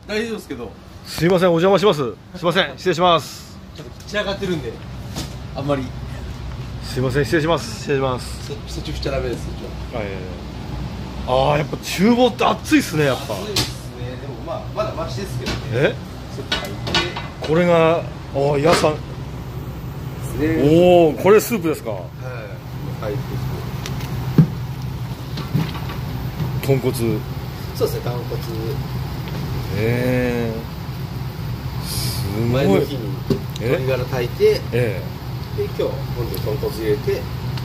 大丈夫ですけど。 すいません、お邪魔します。すいません、失礼します。 ちょっと散らかってるんで。あんまり。 すいません、失礼します。失礼します。 そっち振っちゃダメです。 ああ、やっぱ厨房って暑いっすね、やっぱ。 暑いですね。でもまあまだマシですけどね。そっち入って。 これが、ああ、野菜。おお、これスープですか。はい。 入ってきて。 豚骨。 そうですね、豚骨。 すごい。 前の日に鶏ガラ炊いて、で今日今度豚骨入れて。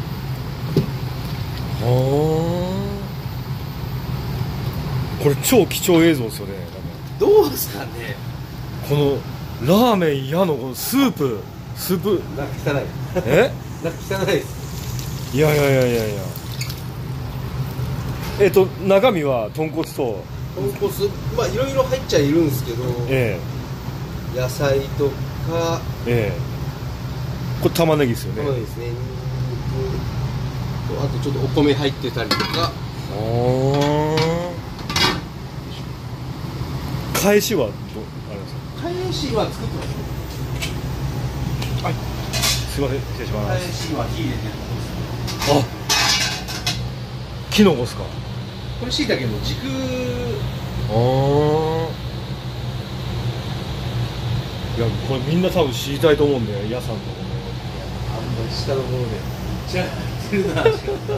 これ超貴重映像ですよね。 どうですかね。 このラーメン屋のこのスープなんか汚い。なんか汚いです。 いや。中身は豚骨と豚骨、まあいろいろ入っちゃいるんですけど、野菜とか、 これ玉ねぎですよね。 そうですね。あとちょっとお米入ってたりとか。 返しはあれですか。返しは作ってます。 はい。すいません、失礼します。 返しは火入れてるところです。 あ、キノコですか。 これ椎茸の軸。 いや、これみんな多分知りたいと思うんだよ、屋さんのこあんまり下の方で散らかってるな。汚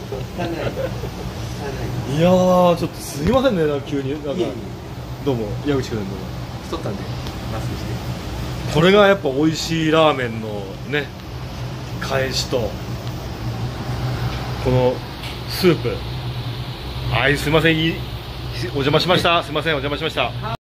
い。 いやー、ちょっとすいませんね、なんか急になんか。どうも、矢口君どうも。 太ったんでマスクして。 これがやっぱ美味しいラーメンのね、返しとこのスープ。はい、すいません、お邪魔しました。すいません、お邪魔しました。